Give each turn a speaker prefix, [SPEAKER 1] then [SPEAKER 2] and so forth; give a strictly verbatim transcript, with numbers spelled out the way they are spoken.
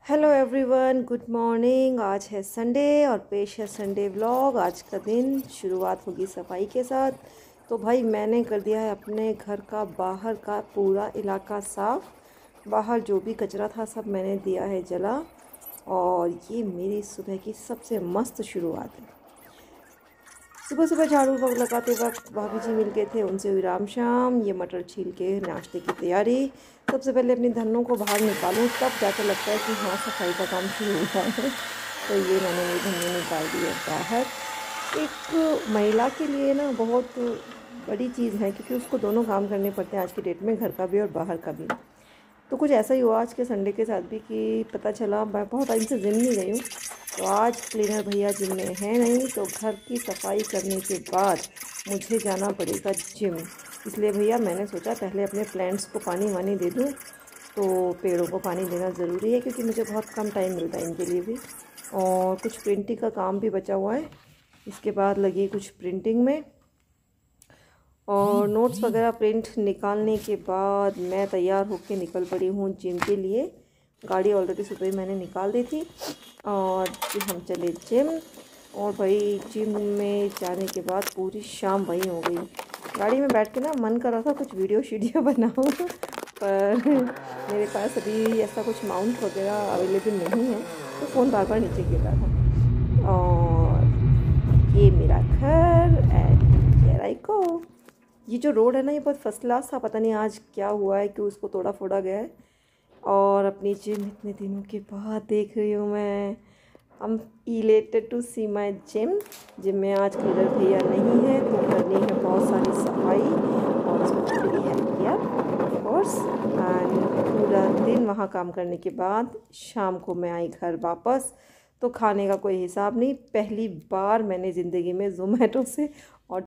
[SPEAKER 1] Hello everyone, good morning. आज है Sunday और पेश है संडे व्लॉग। आज का दिन शुरुआत होगी सफाई के साथ। तो भाई मैंने कर दिया है अपने घर का बाहर का पूरा इलाका साफ़। बाहर जो भी कचरा था सब मैंने दिया है जला। और ये मेरी सुबह की सबसे मस्त शुरुआत है। सुबह सुबह झाड़ू वग लगाते वक्त भाभी जी मिल गए थे, उनसे हुई राम शाम। ये मटर छील के नाश्ते की तैयारी। सबसे पहले अपनी धनों को बाहर निकालूं तब जाकर लगता है कि हाँ सफाई का काम शुरू हुआ है। तो ये मैंने मेरी धनिया निकाल दी है बाहर। एक महिला के लिए ना बहुत बड़ी चीज़ है, क्योंकि उसको दोनों काम करने पड़ते हैं आज की डेट में, घर का भी और बाहर का भी। तो कुछ ऐसा ही हुआ आज के संडे के साथ भी कि पता चला मैं बहुत टाइम से जिम नहीं गई हूँ। तो आज क्लीनर भैया जिम में है नहीं, तो घर की सफाई करने के बाद मुझे जाना पड़ेगा जिम। इसलिए भैया मैंने सोचा पहले अपने प्लांट्स को पानी वानी दे दूँ। तो पेड़ों को पानी देना ज़रूरी है, क्योंकि मुझे बहुत कम टाइम मिलता है इनके लिए भी। और कुछ प्रिंटिंग का काम भी बचा हुआ है, इसके बाद लगी कुछ प्रिंटिंग में। और नोट्स वगैरह प्रिंट निकालने के बाद मैं तैयार होकर निकल पड़ी हूँ जिम के लिए। गाड़ी ऑलरेडी सुबह ही मैंने निकाल दी थी और फिर हम चले जिम। और भाई जिम में जाने के बाद पूरी शाम वहीं हो गई। गाड़ी में बैठ के ना मन कर रहा था कुछ वीडियो शीडियो बनाऊँ, पर मेरे पास अभी ऐसा कुछ माउंट वगैरह अवेलेबल नहीं है, तो फ़ोन बार बार नीचे गिर रहा था। और ये मेरा घर एंड हियर आई गो। ये जो रोड है ना, ये बहुत फर्स्ट क्लास था। पता नहीं आज क्या हुआ है कि उसको तोड़ा फोड़ा गया है। और अपनी जिम इतने दिनों के बाद देख रही हूँ मैं। I'm elated to see my gym. Gym में आज क्लीनर भैया नहीं है, तो करनी है बहुत सारी सफाई और उसको मेरी हेल्प किया ऑफ कोर्स। एंड पूरा दिन वहाँ काम करने के बाद शाम को मैं आई घर वापस। तो खाने का कोई हिसाब नहीं, पहली बार मैंने ज़िंदगी में जोमेटो से और